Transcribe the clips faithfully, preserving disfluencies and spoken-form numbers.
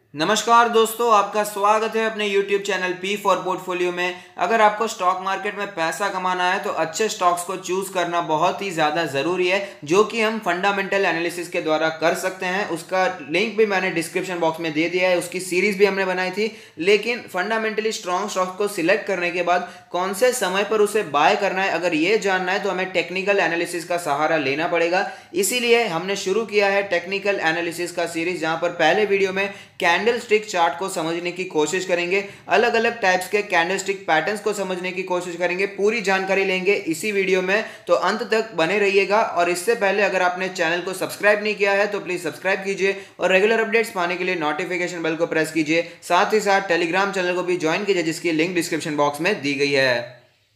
नमस्कार दोस्तों, आपका स्वागत है अपने YouTube channel P for portfolio में। अगर आपको स्टॉक मार्केट में पैसा कमाना है तो अच्छे स्टॉक्स को चूज करना बहुत ही ज़्यादा ज़रूरी है, जो कि हम फंडामेंटल एनालिसिस के द्वारा कर सकते हैं। उसका लिंक भी मैंने डिस्क्रिप्शन बॉक्स में दे दिया है, उसकी सीरीज भी हमने बनाई थी। लेकिन फंडामेंटली स्ट्रॉन्ग स्टॉक को सिलेक्ट करने के बाद कौन से समय पर उसे बाय करना है, अगर ये जानना है तो हमें टेक्निकल एनालिसिस का सहारा लेना पड़ेगा। इसीलिए हमने शुरू किया है टेक्निकल एनालिसिस का सीरीज, जहां पर पहले वीडियो में कैंडल स्टिक चार्ट को समझने की कोशिश करेंगे, अलग अलग टाइप्स के कैंडल स्टिक पैटर्न्स को समझने की कोशिश करेंगे, पूरी जानकारी लेंगे इसी वीडियो में। तो अंत तक बने रहिएगा। और इससे पहले अगर आपने चैनल को सब्सक्राइब नहीं किया है तो प्लीज सब्सक्राइब कीजिए और रेगुलर अपडेट्स पाने के लिए नोटिफिकेशन बेल को प्रेस कीजिए। साथ ही साथ टेलीग्राम चैनल को भी ज्वाइन कीजिए, जिसकी लिंक डिस्क्रिप्शन बॉक्स में दी गई है।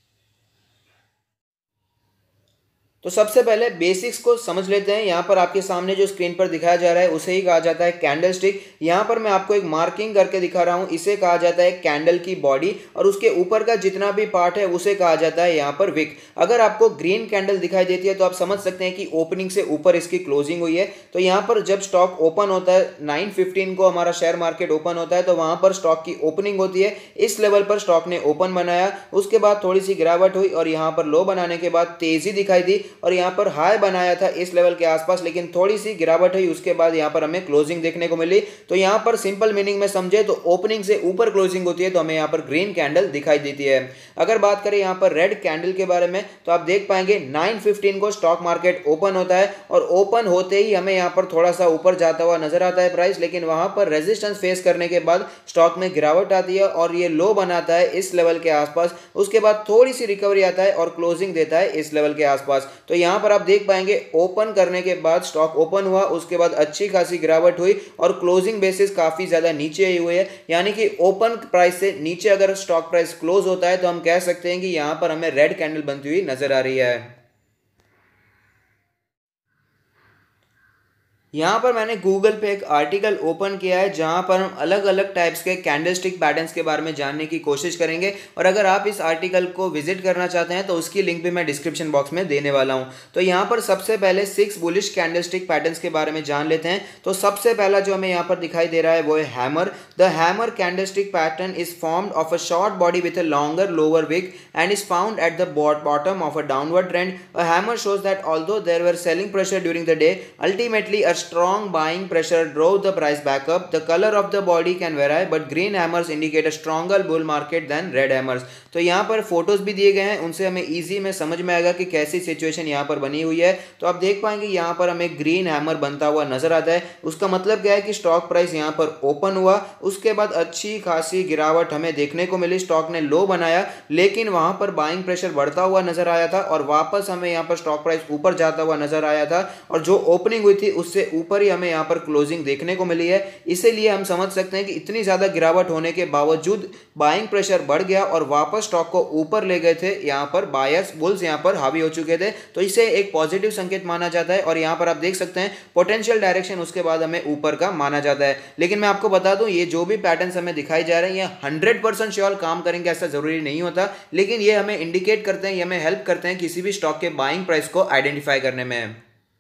तो सबसे पहले बेसिक्स को समझ लेते हैं। यहाँ पर आपके सामने जो स्क्रीन पर दिखाया जा रहा है उसे ही कहा जाता है कैंडल स्टिक। यहाँ पर मैं आपको एक मार्किंग करके दिखा रहा हूँ, इसे कहा जाता है कैंडल की बॉडी, और उसके ऊपर का जितना भी पार्ट है उसे कहा जाता है यहाँ पर विक। अगर आपको ग्रीन कैंडल दिखाई देती है तो आप समझ सकते हैं कि ओपनिंग से ऊपर इसकी क्लोजिंग हुई है। तो यहाँ पर जब स्टॉक ओपन होता है, नाइन फिफ्टीन को हमारा शेयर मार्केट ओपन होता है, तो वहां पर स्टॉक की ओपनिंग होती है। इस लेवल पर स्टॉक ने ओपन बनाया, उसके बाद थोड़ी सी गिरावट हुई और यहाँ पर लो बनाने के बाद तेजी दिखाई दी और यहाँ पर हाई बनाया था इस लेवल के आसपास, लेकिन थोड़ी सी गिरावट हुई। उसके बाद यहाँ पर हमें क्लोजिंग देखने को मिली। तो यहाँ पर सिंपल मीनिंग में समझे तो ओपनिंग से ऊपर क्लोजिंग होती है तो हमें यहाँ पर ग्रीन कैंडल दिखाई देती है। अगर बात करें यहाँ पर रेड कैंडल के बारे में तो आप देख पाएंगे नाइन फिफ्टीन को स्टॉक मार्केट ओपन होता है और ओपन होते ही हमें यहाँ पर थोड़ा सा ऊपर जाता हुआ नजर आता है प्राइस, लेकिन वहां पर रेजिस्टेंस फेस करने के बाद स्टॉक में गिरावट आती है और ये लो बनाता है इस लेवल के आसपास। उसके बाद थोड़ी सी रिकवरी आता है और क्लोजिंग देता है इस लेवल के आसपास। तो यहाँ पर आप देख पाएंगे ओपन करने के बाद स्टॉक ओपन हुआ, उसके बाद अच्छी खासी गिरावट हुई और क्लोजिंग बेसिस काफी ज्यादा नीचे आई हुई है। यानी कि ओपन प्राइस से नीचे अगर स्टॉक प्राइस क्लोज होता है तो हम कह सकते हैं कि यहां पर हमें रेड कैंडल बनती हुई नजर आ रही है। यहाँ पर मैंने गूगल पे एक आर्टिकल ओपन किया है जहाँ पर हम अलग अलग टाइप्स के कैंडलस्टिक पैटर्न्स के बारे में जानने की कोशिश करेंगे। और अगर आप इस आर्टिकल को विजिट करना चाहते हैं तो उसकी लिंक भी मैं डिस्क्रिप्शन बॉक्स में देने वाला हूँ। तो यहाँ पर सबसे पहले सिक्स बुलिश कैंडलस्टिक पैटर्न्स के बारे में जान लेते हैं। तो सबसे पहला जो हमें यहाँ पर दिखाई दे रहा है वो है hammer. The hammer candlestick pattern is formed of a short body with a longer lower wick and is found at the bottom of a downward trend. A hammer shows that although there were selling pressure during the day, ultimately a strong buying pressure drove the price back up. The color of the body can vary, but green hammers indicate a stronger bull market than red hammers. तो यहाँ पर photos भी दिए गए हैं, उनसे हमें easy में समझ में आएगा कि कैसी सिचुएशन यहाँ पर बनी हुई है। तो आप देख पाएंगे यहाँ पर हमें ग्रीन हैमर बनता हुआ नजर आता है। उसका मतलब क्या है कि स्टॉक प्राइस यहाँ पर ओपन हुआ, उसके बाद अच्छी खासी गिरावट हमें देखने को मिली, स्टॉक ने लो बनाया, लेकिन वहां पर बाइंग प्रेशर बढ़ता हुआ नजर आया था और वापस हमें यहाँ पर स्टॉक प्राइस ऊपर जाता हुआ नजर आया था और जो ओपनिंग हुई थी उससे ऊपर ही हमें यहाँ पर क्लोजिंग देखने को मिली है। इसीलिए हम समझ सकते हैं कि इतनी ज्यादा गिरावट होने के बावजूद बाइंग प्रेशर बढ़ गया और वापस स्टॉक को ऊपर ले गए थे। यहाँ पर बायर्स बुल्स यहाँ पर हावी हो चुके थे, तो इसे एक पॉजिटिव संकेत माना जाता है। और यहाँ पर आप देख सकते हैं पोटेंशियल डायरेक्शन उसके बाद हमें ऊपर का माना जाता है। लेकिन मैं आपको बता दूं, ये जो भी पैटर्न्स हमें दिखाई जा रहे हैं ये हंड्रेड परसेंट श्योर काम करेंगे ऐसा जरूरी नहीं होता, लेकिन ये हमें इंडिकेट करते हैं, ये हमें हेल्प करते हैं किसी भी स्टॉक के बाइंग प्राइस को आइडेंटिफाई करने में।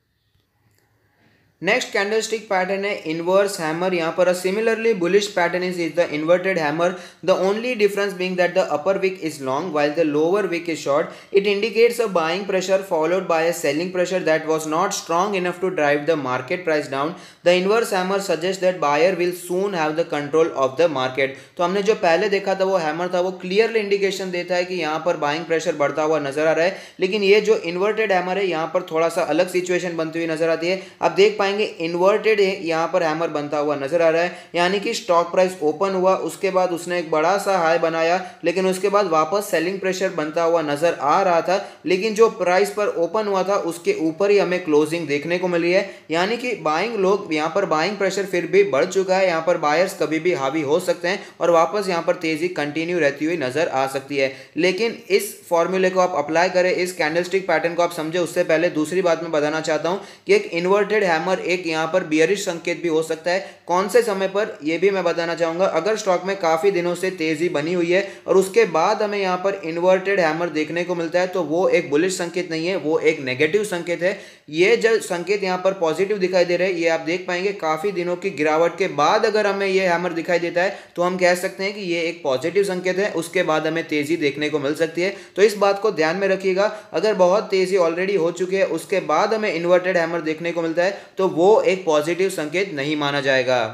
नेक्स्ट कैंडलस्टिक पैटर्न है इनवर्स हैमर। यहाँ पर similarly bullish pattern is is the inverted hammer, the only difference being that the upper wick is long while the lower wick is short. It indicates a buying pressure followed by a selling pressure that was not strong enough to drive the market price down. The inverse hammer suggest that buyer will soon have the control of the market. तो हमने जो पहले देखा था वो hammer था, वो clearly indication देता है कि यहाँ पर बाइंग प्रेशर बढ़ता हुआ नजर आ रहा है, लेकिन ये जो इन्वर्टेड हैमर है यहाँ पर थोड़ा सा अलग सिचुएशन बनती हुई नजर आती है। आप देख पाएंगे इन्वर्टेड है, यहाँ पर हैमर बनता हुआ नजर आ रहा है, यानी कि स्टॉक प्राइस ओपन हुआ, उसके बाद उसने एक बड़ा सा हाई बनाया, लेकिन उसके बाद वापस सेलिंग प्रेशर बनता हुआ नजर आ रहा था, लेकिन जो प्राइस पर ओपन हुआ था उसके ऊपर ही हमें क्लोजिंग देखने को मिली है। यानी कि बाइंग लोग यहाँ पर बाइंग प्रेशर फिर भी बढ़ चुका है, यहाँ पर बायर्स कभी भी हावी हो सकते हैं और वापस यहाँ पर तेजी कंटिन्यू रहती हुई नजर आ सकती है। लेकिन इस फॉर्मूले को आप अप्लाई करें, इस कैंडलस्टिक पैटर्न को आप समझे, उससे पहले दूसरी बात मैं बताना चाहता हूं कि एक इन्वर्टेड हैमर एक यहाँ पर बियरिश संकेत भी हो सकता है। कौन से समय पर, यह भी मैं बताना चाहूंगा। अगर स्टॉक में काफी दिनों से तेजी बनी हुई है और उसके बाद हमें यहाँ पर इन्वर्टेड हैमर देखने को मिलता है तो वो एक बुलिश संकेत नहीं है, वो एक नेगेटिव संकेत है। ये जो संकेत यहाँ पर पॉजिटिव दिखाई दे रहे हैं, ये आप देख पाएंगे काफी दिनों की गिरावट के बाद अगर हमें ये हैमर दिखाई देता है तो हम कह सकते हैं कि ये एक पॉजिटिव संकेत है, उसके बाद हमें तेजी देखने को मिल सकती है। तो इस बात को ध्यान में रखिएगा, अगर बहुत तेजी ऑलरेडी हो चुकी है उसके बाद हमें इन्वर्टेड हैमर देखने को मिलता है तो वो एक पॉजिटिव संकेत नहीं माना जाएगा।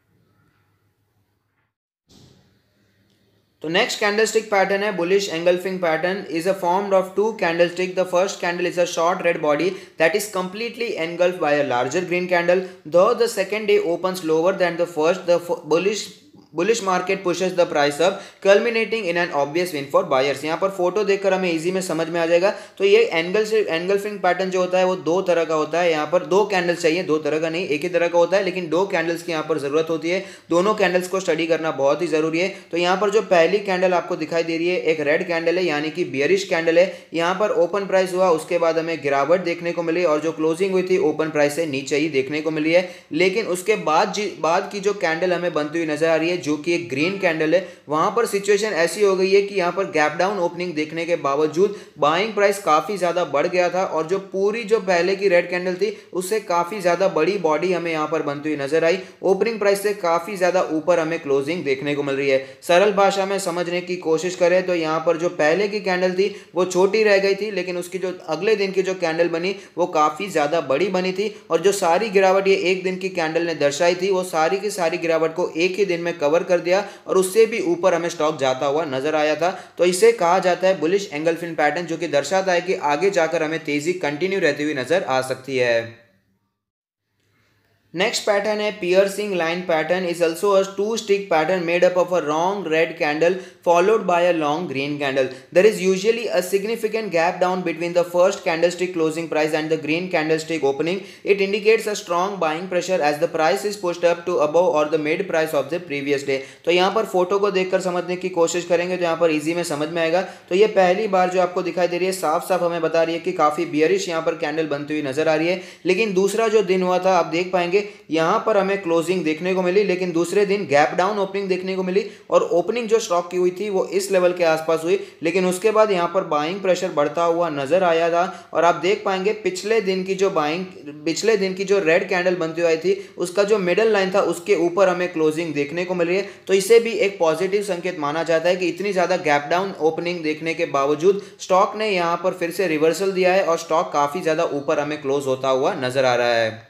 तो नेक्स्ट कैंडलस्टिक पैटर्न है bullish engulfing pattern, is a formed of two candlestick. The first candle is a short red body that is completely engulfed by a larger green candle, though the second day opens lower than the first. The bullish bullish market pushes the price up culminating in an obvious win for buyers. यहाँ पर photo देखकर हमें easy में समझ में आ जाएगा। तो ये एंगल से एंगल्फिंग पैटर्न जो होता है वो दो तरह का होता है। यहाँ पर दो कैंडल्स चाहिए, दो तरह का नहीं, एक ही तरह का होता है, लेकिन दो कैंडल्स की यहाँ पर जरूरत होती है। दोनों कैंडल्स को स्टडी करना बहुत ही जरूरी है। तो यहाँ पर जो पहली कैंडल आपको दिखाई दे रही है एक रेड कैंडल है, यानी कि बियरिश कैंडल है। यहाँ पर ओपन प्राइस हुआ, उसके बाद हमें गिरावट देखने को मिली और जो क्लोजिंग हुई थी ओपन प्राइस से नीचे ही देखने को मिली है। लेकिन उसके बाद बाद की जो कैंडल हमें बनती हुई नजर आ रही है जो कि एक ग्रीन कैंडल है, वहां पर सिचुएशन ऐसी हो गई है कि यहां पर गैप डाउन ओपनिंग देखने के बावजूद बाइंग प्राइस काफी ज्यादा बढ़ गया था और जो पूरी जो पहले की रेड कैंडल थी उससे काफी ज्यादा बड़ी बॉडी हमें यहां पर बनती हुई नजर आई। ओपनिंग प्राइस से काफी ज्यादा ऊपर हमें क्लोजिंग देखने को मिल रही है। सरल भाषा में समझने की कोशिश करें तो यहां पर जो पहले की कैंडल थी वो छोटी रह गई थी, लेकिन उसकी जो अगले दिन की जो कैंडल बनी वो काफी ज्यादा बड़ी बनी थी और जो सारी गिरावट ये एक दिन की कैंडल ने दर्शाई थी वो सारी की सारी गिरावट को एक ही दिन में कवर कर दिया और उससे भी ऊपर हमें स्टॉक जाता हुआ नजर आया था। तो इसे कहा जाता है बुलिश एंगल्फिन पैटर्न, जो कि दर्शाता है कि आगे जाकर हमें तेजी कंटिन्यू रहती हुई नजर आ सकती है। नेक्स्ट पैटर्न है piercing line pattern, is also a two stick pattern made up of a long red candle followed by a long green candle. There is usually a significant gap down between the first candlestick closing price and the green candlestick opening. It indicates a strong buying pressure as the price is pushed up to above or the mid price of the previous day. तो यहाँ पर photo को देखकर समझने की कोशिश करेंगे तो यहाँ पर इजी में समझ में आएगा। तो ये पहली बार जो आपको दिखाई दे रही है साफ साफ हमें बता रही है कि काफी बियरिश यहाँ पर कैंडल बनती हुई नजर आ रही है। लेकिन दूसरा जो दिन हुआ था आप देख पाएंगे यहाँ पर हमें क्लोजिंग देखने को मिली, लेकिन दूसरे दिन गैप डाउन ओपनिंग देखने को मिली और ओपनिंग जो स्टॉक की हुई थी वो इस लेवल के आसपास हुई, लेकिन उसके बाद यहाँ पर बाइंग प्रेशर बढ़ता हुआ नजर आया था। और आप देख पाएंगे पिछले दिन की जो बाइंग पिछले दिन की जो रेड कैंडल बनती हुई थी उसका जो मिडल लाइन था उसके ऊपर हमें क्लोजिंग देखने को मिल रही है। तो इसे भी एक पॉजिटिव संकेत माना जाता है कि इतनी ज्यादा गैप डाउन ओपनिंग देखने के बावजूद स्टॉक ने यहाँ पर फिर से रिवर्सल दिया है और स्टॉक काफी ज्यादा ऊपर हमें क्लोज होता हुआ नजर आ रहा है।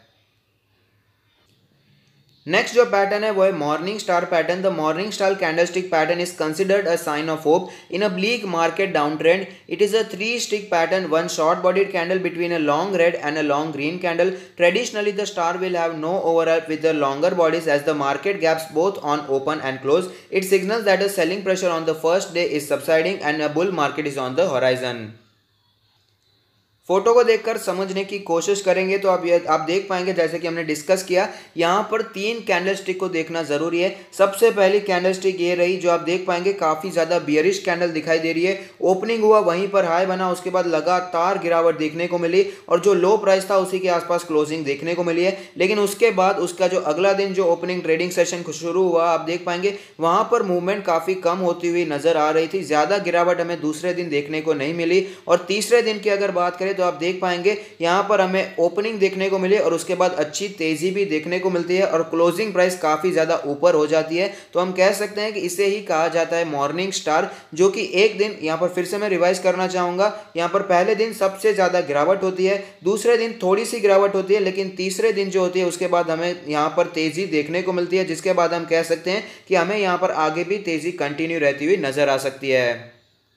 नेक्स्ट जो पैटर्न है वो है morning star pattern. The morning star candlestick pattern is considered a sign of hope in a bleak market down trend. It is a three stick pattern, one short bodied candle between a long red and a long green candle. Traditionally the star will have no overlap with the longer bodies as the market gaps both on open and close. It signals that a selling pressure on the first day is subsiding and a bull market is on the horizon. Photo को देखकर समझने की कोशिश करेंगे तो आप ये आप देख पाएंगे जैसे कि हमने डिस्कस किया यहाँ पर तीन कैंडलस्टिक को देखना जरूरी है। सबसे पहली कैंडलस्टिक ये रही जो आप देख पाएंगे काफी ज्यादा बियरिश कैंडल दिखाई दे रही है। ओपनिंग हुआ वहीं पर हाई बना, उसके बाद लगातार गिरावट देखने को मिली और जो लो प्राइस था उसी के आसपास क्लोजिंग देखने को मिली है। लेकिन उसके बाद उसका जो अगला दिन जो ओपनिंग ट्रेडिंग सेशन शुरू हुआ आप देख पाएंगे वहां पर मूवमेंट काफी कम होती हुई नजर आ रही थी। ज्यादा गिरावट हमें दूसरे दिन देखने को नहीं मिली और तीसरे दिन की अगर बात करें तो आप देख पाएंगे यहां पर हमें ओपनिंग देखने को मिली और उसके बाद अच्छी तेजी भी देखने को मिलती है और क्लोजिंग प्राइस काफी ज्यादा ऊपर हो जाती है। तो हम कह सकते हैं कि इसे ही कहा जाता है मॉर्निंग स्टार, जो कि एक दिन यहां पर फिर से मैं रिवाइज करना चाहूंगा। यहां पर पहले दिन सबसे ज्यादा गिरावट होती है, दूसरे दिन थोड़ी सी गिरावट होती है, लेकिन तीसरे दिन जो होती है उसके बाद हमें यहां पर तेजी देखने को मिलती है, जिसके बाद हम कह सकते हैं कि हमें यहां पर आगे भी तेजी कंटिन्यू रहती हुई नजर आ सकती है।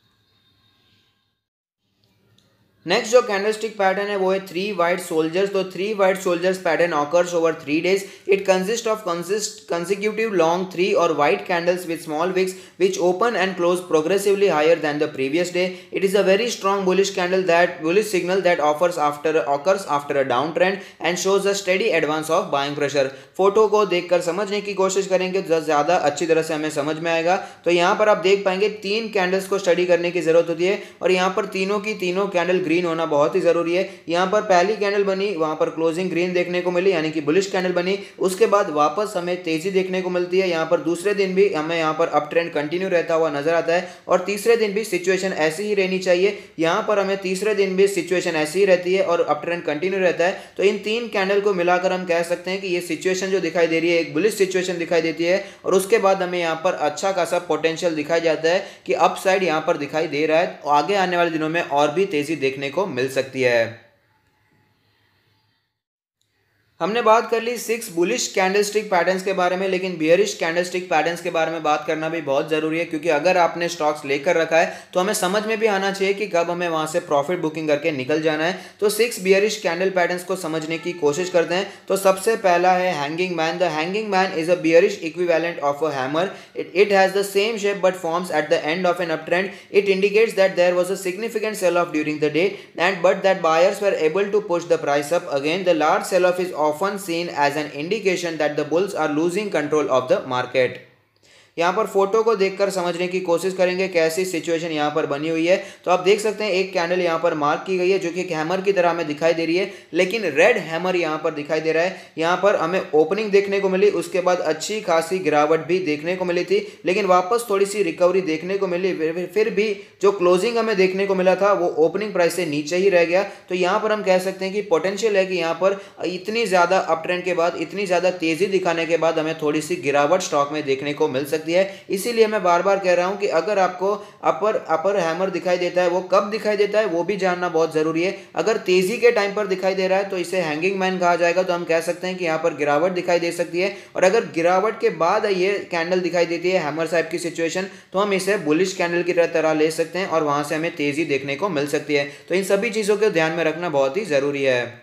नेक्स्ट जो कैंडलस्टिक पैटर्न है वो है थ्री वाइट सोल्जर्स। तो three white soldiers pattern occurs over three days. It consist of consecutive long three or white candles with small wicks which open and close progressively higher than the previous day. It is a very strong bullish candle that bullish signal that offers after occurs after a downtrend and shows a steady advance of buying pressure. Photo को देखकर समझने की कोशिश करेंगे तो ज्यादा अच्छी तरह से हमें समझ में आएगा। तो यहाँ पर आप देख पाएंगे तीन कैंडल्स को स्टडी करने की जरूरत होती है और यहाँ पर तीनों की तीनों कैंडल ग्रीन होना बहुत ही जरूरी है। यहाँ पर पहली कैंडल बनी, वहां पर क्लोजिंग ग्रीन देखने को मिली, यानी कि बुलिश कैंडल बनी। उसके बाद वापस हमें तेजी देखने को मिलती है। यहाँ पर दूसरे दिन भी हमें यहाँ पर अप ट्रेंड कंटिन्यू रहता हुआ नजर आता है और तीसरे दिन भी सिचुएशन ऐसी ही रहनी चाहिए। यहाँ पर हमें तीसरे दिन भी सिचुएशन ऐसी ही रहती है और अप ट्रेंड कंटिन्यू रहता है। तो इन तीन कैंडल को मिलाकर हम कह सकते हैं कि ये सिचुएशन जो दिखाई दे रही है एक बुलिश सिचुएशन दिखाई देती है और उसके बाद हमें यहाँ पर अच्छा खासा पोटेंशियल दिखाई जाता है कि अपसाइड यहाँ पर दिखाई दे रहा है। आगे आने वाले दिनों में और भी तेजी देखने को मिल सकती है। हमने बात कर ली सिक्स बुलिश कैंडलस्टिक पैटर्न्स के बारे में, लेकिन बियरिश कैंडलस्टिक पैटर्न्स के बारे में बात करना भी बहुत जरूरी है, क्योंकि अगर आपने स्टॉक्स लेकर रखा है तो हमें समझ में भी आना चाहिए कि कब हमें वहां से प्रॉफिट बुकिंग करके निकल जाना है। तो सिक्स बियरिश कैंडल पैटर्न्स को समझने की कोशिश करते हैं। तो सबसे पहला है hanging man. The hanging man is a bearish equivalent of a hammer. It it has the same shape but forms at the end of an up trend. It indicates that there was a significant sell-off during the day, and but that buyers were able to push the price up again. The large sell-off is often seen as an indication that the bulls are losing control of the market. यहाँ पर photo को देखकर समझने की कोशिश करेंगे कैसी situation यहाँ पर बनी हुई है। तो आप देख सकते हैं एक कैंडल यहाँ पर मार्क की गई है जो कि एक हैमर की तरह हमें दिखाई दे रही है, लेकिन रेड हैमर यहाँ पर दिखाई दे रहा है। यहाँ पर हमें ओपनिंग देखने को मिली, उसके बाद अच्छी खासी गिरावट भी देखने को मिली थी, लेकिन वापस थोड़ी सी रिकवरी देखने को मिली। फिर भी जो क्लोजिंग हमें देखने को मिला था वो ओपनिंग प्राइस से नीचे ही रह गया। तो यहाँ पर हम कह सकते हैं कि पोटेंशियल है कि यहाँ पर इतनी ज़्यादा अप ट्रेंड के बाद, इतनी ज़्यादा तेज़ी दिखाने के बाद हमें थोड़ी सी गिरावट स्टॉक में देखने को मिल सकती है। इसीलिए मैं बार बार कह रहा हूं कि अगर आपको अपर अपर हैमर दिखाई देता है, वो कब दिखाई देता है वो भी जानना बहुत जरूरी है। अगर तेजी के टाइम पर दिखाई दे रहा है तो इसे हैंगिंग मैन कहा जाएगा। तो हम कह सकते हैं कि यहाँ पर गिरावट दिखाई दे सकती है, और अगर गिरावट के बाद ये कैंडल दिखाई देती है हैमर साइड की सिचुएशन, तो हम इसे बुलिश कैंडल की तरह ले सकते हैं और वहां से हमें तेजी देखने को मिल सकती है। तो इन सभी चीजों को ध्यान में रखना बहुत ही जरूरी है।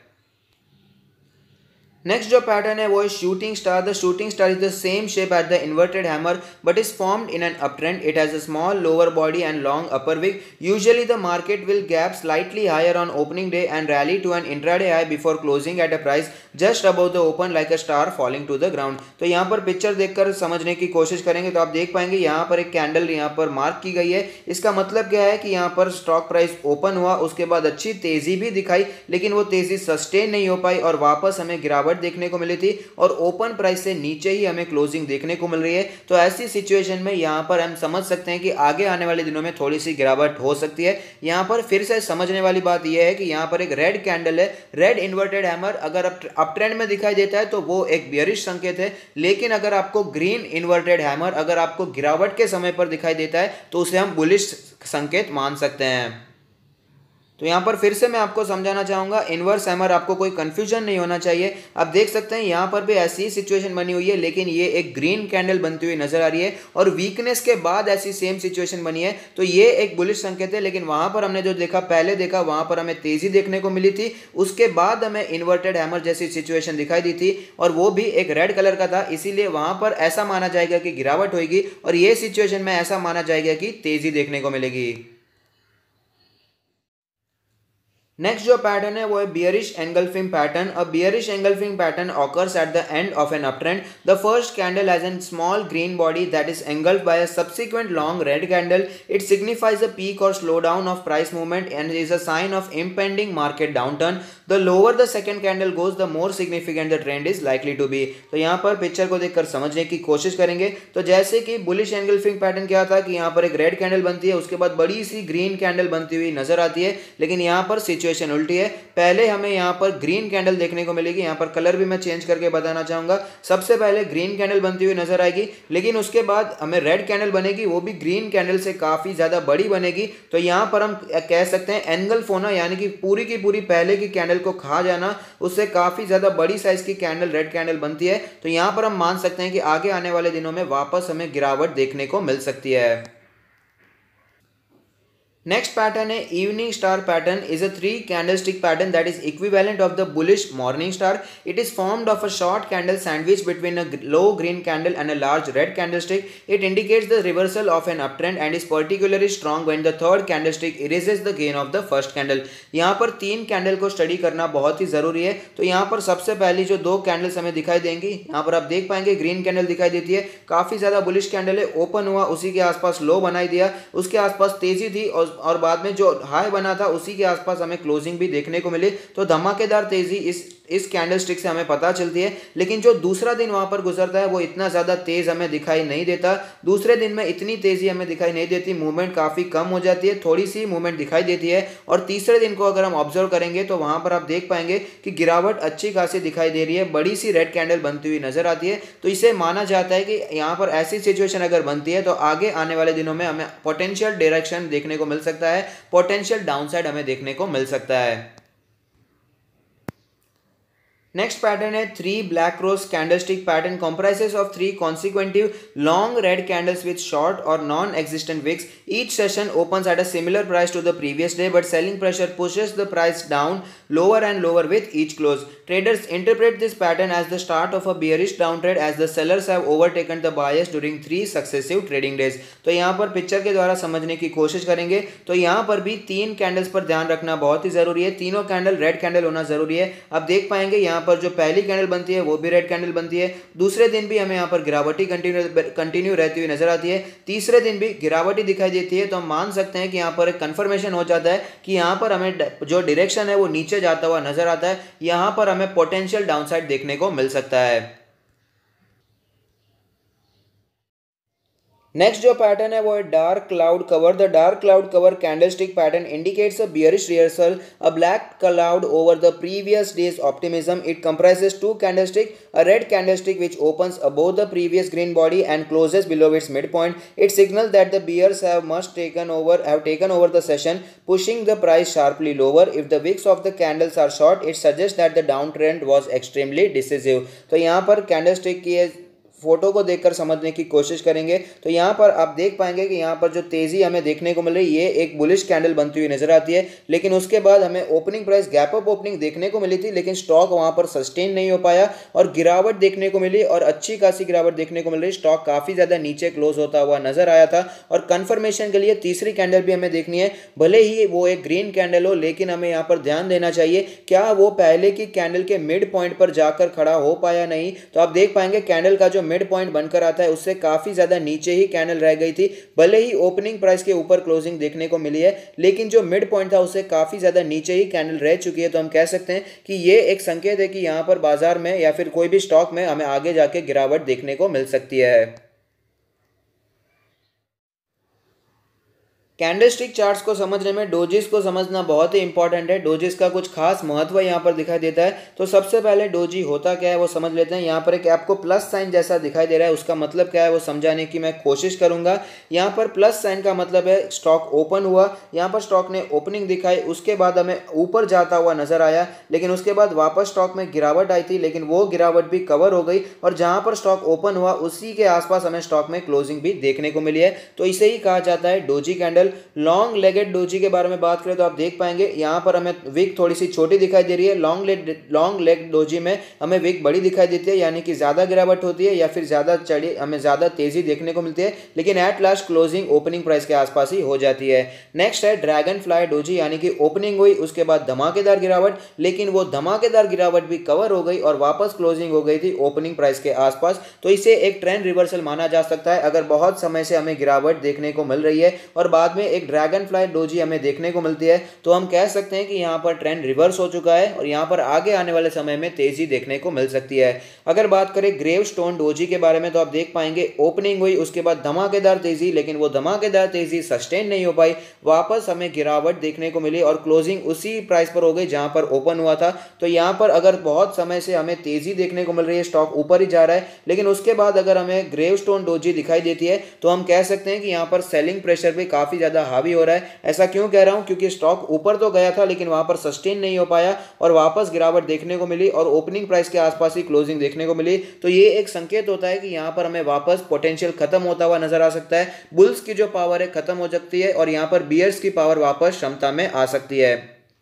नेक्स्ट जो पैटर्न है वो है shooting star. The shooting star is the same shape at the inverted hammer but is formed in an up trend. It has a small lower body and long upper wick. Usually the market will gap slightly higher on opening day and rally to an intraday high before closing at a price just above the open like a star falling to the ground. तो यहाँ पर picture देखकर समझने की कोशिश करेंगे तो आप देख पाएंगे यहाँ पर एक कैंडल यहाँ पर मार्क की गई है। इसका मतलब क्या है कि यहाँ पर स्टॉक प्राइस ओपन हुआ, उसके बाद अच्छी तेजी भी दिखाई, लेकिन वो तेजी सस्टेन नहीं हो पाई और वापस हमें गिरावट देखने को मिली थी और ओपन प्राइस से नीचे ही हमें क्लोजिंग देखने को मिल रही है। तो ऐसी सिचुएशन में यहाँ पर हम समझ सकते हैं कि आगे आने वाले दिनों में थोड़ी सी गिरावट हो सकती है। यहाँ पर फिर से समझने वाली बात यह है कि यहाँ पर एक रेड कैंडल है, रेड इन्वर्टेड हैमर। अगर अप ट्रेंड में दिखाई देता है तो वो एक बियरिश संकेत है, लेकिन अगर आपको ग्रीन इन्वर्टेड हैमर अगर आपको गिरावट के समय पर दिखाई देता है तो उसे हम बुलिश संकेत मान सकते हैं। तो यहाँ पर फिर से मैं आपको समझाना चाहूँगा, इन्वर्स हैमर आपको कोई कंफ्यूजन नहीं होना चाहिए। आप देख सकते हैं यहाँ पर भी ऐसी ही सिचुएशन बनी हुई है, लेकिन ये एक ग्रीन कैंडल बनती हुई नजर आ रही है और वीकनेस के बाद ऐसी सेम सिचुएशन बनी है। तो ये एक बुलिश संकेत है, लेकिन वहाँ पर हमने जो देखा पहले देखा वहाँ पर हमें तेजी देखने को मिली थी, उसके बाद हमें इन्वर्टेड हैमर जैसी सिचुएशन दिखाई दी थी और वो भी एक रेड कलर का था। इसीलिए वहाँ पर ऐसा माना जाएगा कि गिरावट होगी और ये सिचुएशन में ऐसा माना जाएगा कि तेजी देखने को मिलेगी। नेक्स्ट जो पैटर्न है वो है bearish engulfing pattern. A bearish engulfing pattern occurs at the end of an uptrend. The first candle has a small green body that is engulfed by a subsequent long red candle. It signifies a peak or slowdown of price movement and is a sign of impending market downturn. The lower the second candle goes, the more significant the trend is likely to be. तो यहाँ पर picture को देखकर समझने की कोशिश करेंगे। तो जैसे कि बुलिश एंगल्फिंग पैटर्न क्या था कि यहाँ पर एक रेड कैंडल बनती है, उसके बाद बड़ी सी ग्रीन कैंडल बनती हुई नजर आती है, लेकिन यहाँ पर सिचुएशन उल्टी है। पहले हमें यहाँ पर ग्रीन कैंडल देखने को मिलेगी। यहाँ पर कलर भी मैं चेंज करके बताना चाहूंगा। सबसे पहले ग्रीन कैंडल बनती हुई नजर आएगी, लेकिन उसके बाद हमें रेड कैंडल बनेगी, वो भी ग्रीन कैंडल से काफी ज्यादा बड़ी बनेगी। तो यहाँ पर हम कह सकते हैं एंगल्फ होना, यानी कि पूरी की पूरी पहले की कैंडल को खा जाना, उससे काफी ज्यादा बड़ी साइज की कैंडल रेड कैंडल बनती है। तो यहाँ पर हम मान सकते हैं कि आगे आने वाले दिनों में वापस हमें गिरावट देखने को मिल सकती है। नेक्स्ट पैटर्न है evening star pattern. Is a three candlestick pattern that is equivalent of the bullish morning star. It is formed of a short candle sandwich between a low green candle and a large red candlestick. It indicates the reversal of an uptrend and is particularly strong when the third candlestick erases the gain of the first candle. यहाँ पर तीन candle को study करना बहुत ही जरूरी है. तो यहाँ पर सबसे पहली जो दो कैंडल्स हमें दिखाई देंगी, यहाँ पर आप देख पाएंगे ग्रीन कैंडल दिखाई देती है, काफी ज्यादा बुलिश कैंडल है, ओपन हुआ, उसी के आसपास लो बनाई दिया, उसके आसपास तेजी थी और और बाद में जो हाई बना था उसी के आसपास हमें क्लोजिंग भी देखने को मिली। तो धमाकेदार तेजी इस इस कैंडलस्टिक से हमें पता चलती है। लेकिन जो दूसरा दिन वहां पर गुजरता है वो इतना ज्यादा तेज हमें दिखाई नहीं देता। दूसरे दिन में इतनी तेजी हमें दिखाई नहीं देती, मूवमेंट काफी कम हो जाती है, थोड़ी सी मूवमेंट दिखाई देती है। और तीसरे दिन को अगर हम ऑब्जर्व करेंगे तो वहां पर आप देख पाएंगे कि गिरावट अच्छी खासी दिखाई दे रही है, बड़ी सी रेड कैंडल बनती हुई नजर आती है। तो इसे माना जाता है कि यहाँ पर ऐसी सिचुएशन अगर बनती है तो आगे आने वाले दिनों में हमें पोटेंशियल डायरेक्शन देखने को मिल सकता है, पोटेंशियल डाउनसाइड हमें देखने को मिल सकता है। नेक्स्ट पैटर्न है three black cross candlestick pattern comprises of three consecutive long red candles with short or non-existent wicks. Each session opens at a similar price to the previous day, but selling pressure pushes the price down lower and lower with each close. Traders interpret this pattern as the start of a bearish downtrend as the sellers have overtaken the buyers during three successive trading days. तो यहाँ पर picture के द्वारा समझने की कोशिश करेंगे तो यहाँ पर भी तीन कैंडल्स पर ध्यान रखना बहुत ही जरूरी है। तीनों कैंडल रेड कैंडल होना जरूरी है। आप देख पाएंगे यहाँ पर जो पहली कैंडल बनती है वो भी रेड कैंडल बनती है। दूसरे दिन भी हमें यहाँ पर गिरावटी कंटिन्यू कंटिन्यू रहती हुई नजर आती है। तीसरे दिन भी गिरावटी दिखाई देती है। तो हम मान सकते हैं कि यहाँ पर एक कंफर्मेशन हो जाता है कि यहाँ पर हमें जो डायरेक्शन है वो नीचे जाता हुआ नजर आता है। यहाँ पर हमें पोटेंशियल डाउनसाइड देखने को मिल सकता है। नेक्स्ट जो पैटर्न है वो है dark cloud cover. The dark cloud cover candlestick pattern indicates a bearish rehearsal, a black cloud over the previous day's optimism. It comprises two candlestick, a red candlestick which opens above the previous green body and closes below its midpoint. It signals that the bears have much taken over have taken over the session, pushing the price sharply lower. If the wicks of the candles are short, it suggests that the downtrend was extremely decisive. तो यहाँ पर candlestick की photo को देखकर समझने की कोशिश करेंगे तो यहाँ पर आप देख पाएंगे कि यहाँ पर जो तेजी हमें देखने को मिल रही है ये एक बुलिश कैंडल बनती हुई नजर आती है। लेकिन उसके बाद हमें opening price gap up opening देखने को मिली थी, लेकिन स्टॉक वहां पर सस्टेन नहीं हो पाया और गिरावट देखने को मिली और अच्छी खासी गिरावट देखने को मिल रही। स्टॉक काफी ज्यादा नीचे क्लोज होता हुआ नजर आया था। और कंफर्मेशन के लिए तीसरी कैंडल भी हमें देखनी है, भले ही वो एक ग्रीन कैंडल हो, लेकिन हमें यहाँ पर ध्यान देना चाहिए क्या वो पहले की कैंडल के मिड पॉइंट पर जाकर खड़ा हो पाया नहीं। तो आप देख पाएंगे कैंडल का जो मिड पॉइंट बनकर आता है उससे काफी ज्यादा नीचे ही कैंडल रह गई थी। भले ही ओपनिंग प्राइस के ऊपर क्लोजिंग देखने को मिली है, लेकिन जो मिड पॉइंट था उससे काफी ज्यादा नीचे ही कैंडल रह चुकी है। तो हम कह सकते हैं कि ये एक संकेत है कि यहां पर बाजार में या फिर कोई भी स्टॉक में हमें आगे जाके गिरावट देखने को मिल सकती है। कैंडलस्टिक चार्ट्स को समझने में डोजिस को समझना बहुत ही इंपॉर्टेंट है। डोजिस का कुछ खास महत्व यहाँ पर दिखाई देता है। तो सबसे पहले डोजी होता क्या है वो समझ लेते हैं। यहाँ पर एक आपको प्लस साइन जैसा दिखाई दे रहा है, उसका मतलब क्या है वो समझाने की मैं कोशिश करूंगा। यहाँ पर प्लस साइन का मतलब है स्टॉक ओपन हुआ, यहाँ पर स्टॉक ने ओपनिंग दिखाई, उसके बाद हमें ऊपर जाता हुआ नजर आया, लेकिन उसके बाद वापस स्टॉक में गिरावट आई थी, लेकिन वो गिरावट भी कवर हो गई और जहां पर स्टॉक ओपन हुआ उसी के आसपास हमें स्टॉक में क्लोजिंग भी देखने को मिली है। तो इसे ही कहा जाता है doji candle. Long legged doji के बारे में बात करें तो आप देख पाएंगे यहाँ पर हमें विक थोड़ी सी छोटी दिखाई दे रही है। Long leg long leg doji में हमें विक बड़ी दिखाई देती है, यानी कि ज्यादा गिरावट होती है या फिर ज्यादा चढ़ी हमें ज्यादा तेजी देखने को मिलती है, लेकिन at last closing opening price के आसपास ही हो जाती है। नेक्स्ट है ड्रैगन फ्लाई डोजी, यानी कि ओपनिंग हुई उसके बाद धमाकेदार गिरावट, लेकिन वो धमाकेदार गिरावट भी कवर हो गई और वापस क्लोजिंग हो गई थी ओपनिंग प्राइस के आसपास। तो इसे एक ट्रेंड रिवर्सल माना जा सकता है। अगर बहुत समय से हमें गिरावट देखने को मिल रही है और बाद में एक ड्रैगन फ्लाई डोजी हमें देखने को मिलती है तो हम कह सकते हैं कि यहां पर ट्रेंड रिवर्स हो चुका है और यहां पर आगे आने वाले समय में तेजी देखने को मिल सकती है। अगर बात करें ग्रेव स्टोन डोजी के बारे में तो आप देख पाएंगे ओपनिंग हुई उसके बाद धमाकेदार तेजी, लेकिन वो धमाकेदार तेजी सस्टेन नहीं हो पाई, वापस हमें गिरावट देखने को मिली और क्लोजिंग उसी प्राइस पर हो गई जहां पर ओपन हुआ था। तो यहां पर अगर बहुत समय से हमें तेजी देखने को मिल रही है, स्टॉक ऊपर ही जा रहा है, लेकिन उसके बाद अगर हमें ग्रेव स्टोन डोजी दिखाई देती है तो हम कह सकते हैं कि यहां पर सेलिंग प्रेशर भी काफी ज्यादा हावी हो रहा है। ऐसा क्यों कह रहा हूं, क्योंकि स्टॉक ऊपर तो गया था लेकिन वहां पर सस्टेन नहीं हो पाया और वापस गिरावट देखने को मिली और ओपनिंग प्राइस के आसपास ही क्लोजिंग देखने को मिली। तो ये एक संकेत होता है कि यहां पर हमें वापस पोटेंशियल खत्म होता हुआ नजर आ सकता है। बुल्स की जो पावर है खत्म हो सकती है और यहां पर बियर्स की पावर वापस क्षमता में आ सकती है।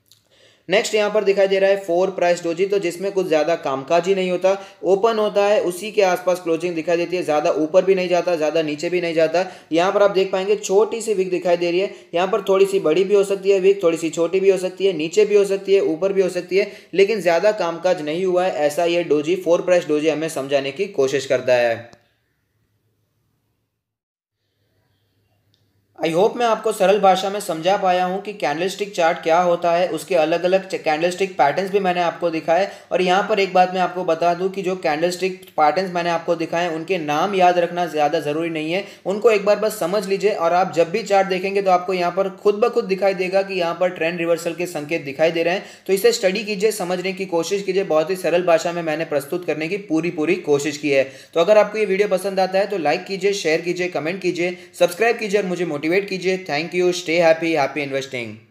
नेक्स्ट यहाँ पर दिखाई दे रहा है फोर प्राइस डोजी, तो जिसमें कुछ ज्यादा कामकाज ही नहीं होता, ओपन होता है उसी के आसपास क्लोजिंग दिखाई देती है, ज्यादा ऊपर भी नहीं जाता ज्यादा नीचे भी नहीं जाता। यहाँ पर आप देख पाएंगे छोटी सी विक दिखाई दे रही है, यहाँ पर थोड़ी सी बड़ी भी हो सकती है विक, थोड़ी सी छोटी भी हो सकती है, नीचे भी हो सकती है ऊपर भी हो सकती है, लेकिन ज्यादा कामकाज नहीं हुआ है, ऐसा ये डोजी फोर प्राइस डोजी हमें समझाने की कोशिश करता है। आई होप मैं आपको सरल भाषा में समझा पाया हूँ कि कैंडलस्टिक चार्ट क्या होता है, उसके अलग अलग कैंडलस्टिक पैटर्न्स भी मैंने आपको दिखाए। और यहाँ पर एक बात मैं आपको बता दूँ कि जो कैंडलस्टिक पैटर्न्स मैंने आपको दिखाए उनके नाम याद रखना ज़्यादा ज़रूरी नहीं है, उनको एक बार बस समझ लीजिए और आप जब भी चार्ट देखेंगे तो आपको यहाँ पर खुद ब खुद दिखाई देगा कि यहाँ पर ट्रेंड रिवर्सल के संकेत दिखाई दे रहे हैं। तो इसे स्टडी कीजिए, समझने की कोशिश कीजिए, बहुत ही सरल भाषा में मैंने प्रस्तुत करने की पूरी पूरी कोशिश की है। तो अगर आपको ये वीडियो पसंद आता है तो लाइक कीजिए, शेयर कीजिए, कमेंट कीजिए, सब्सक्राइब कीजिए और मुझे मोटिवेट कीजिए। Thank you. Stay happy, happy investing.